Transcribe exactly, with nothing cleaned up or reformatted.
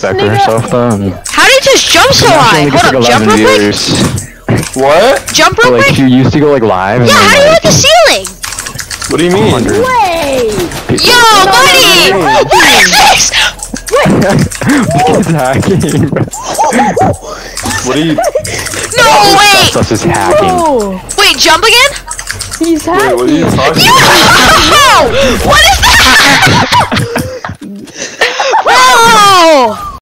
Back for herself though. And How did you just jump so high? Hold up, jump real quick. What? Jump real like, quick. you used to go like live. Yeah, and how do you hit the ceiling? What do you mean? Wait! Yo, buddy! What is this? He's hacking. What are you? No, wait! Stuff is hacking. Oh, Wait, jump again? he's Wait, hacking. what are you talking Yo! about? What is that? Bro!